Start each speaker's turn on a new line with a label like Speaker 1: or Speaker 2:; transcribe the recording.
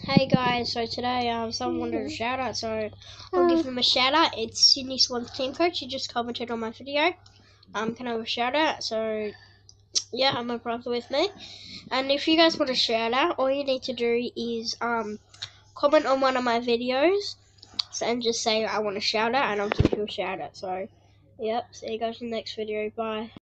Speaker 1: Hey guys, so today someone wanted a shout out, so I'll give him a shout out. It's Sydney Swans team coach. He just commented on my video. Can I have a shout out? So yeah, I'm a brother with me. And if you guys want a shout out, all you need to do is comment on one of my videos and just say I want a shout out, and I'll give you a shout out. So yep, see you guys in the next video. Bye.